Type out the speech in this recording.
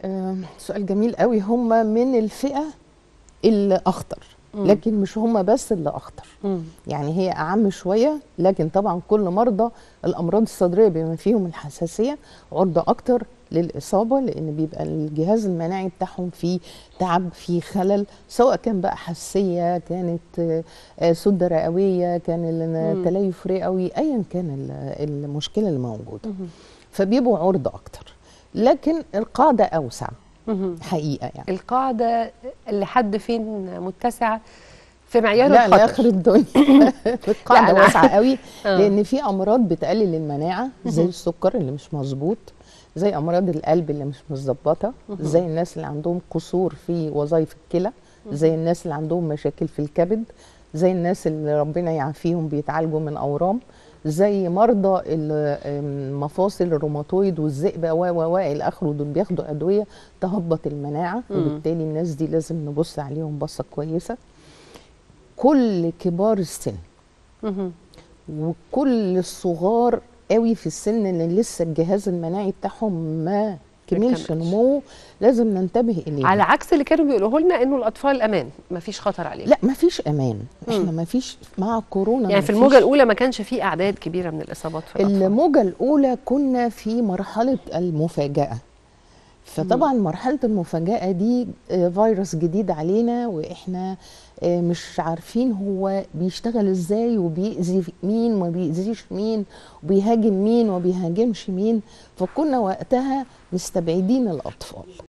سؤال جميل قوي. هم من الفئة اللي أخطر، لكن مش هم بس اللي أخطر. يعني هي أعم شوية، لكن طبعا كل مرضى الأمراض الصدرية بما فيهم الحساسية عرضة أكتر للإصابة، لأن بيبقى الجهاز المناعي بتاعهم فيه تعب، فيه خلل، سواء كان بقى حساسية، كانت سدة رئوية، كان تليف رئوي، أيا كان المشكلة اللي موجودة، فبيبقوا عرضة أكتر. لكن القاعدة أوسع حقيقة. يعني القاعدة لحد فين متسعة في معيار لا الخطر؟ لاخر الدنيا. القاعده واسعه قوي، لان في امراض بتقلل المناعه زي السكر اللي مش مظبوط، زي امراض القلب اللي مش متظبطه، زي الناس اللي عندهم قصور في وظائف الكلى، زي الناس اللي عندهم مشاكل في الكبد، زي الناس اللي ربنا يعافيهم بيتعالجوا من اورام، زي مرضى المفاصل الروماتويد والذئبه و الى اخره، دول بياخدوا ادويه تهبط المناعه، وبالتالي الناس دي لازم نبص عليهم بصه كويسه. كل كبار السن وكل الصغار قوي في السن اللي لسه الجهاز المناعي بتاعهم ما كملش نموه لازم ننتبه اليه، على عكس اللي كانوا بيقولوه لنا انه الاطفال امان، مفيش خطر عليهم. لا مفيش امان. احنا مفيش مع كورونا، يعني في الموجه الاولى ما كانش في اعداد كبيره من الاصابات في الاطفال. الموجه الاولى كنا في مرحله المفاجاه، فطبعا مرحلة المفاجأة دي فيروس جديد علينا، واحنا مش عارفين هو بيشتغل ازاي وبيأذي مين وما بيأذيش مين وبيهاجم مين وما بيهاجمش مين، فكنا وقتها مستبعدين الأطفال.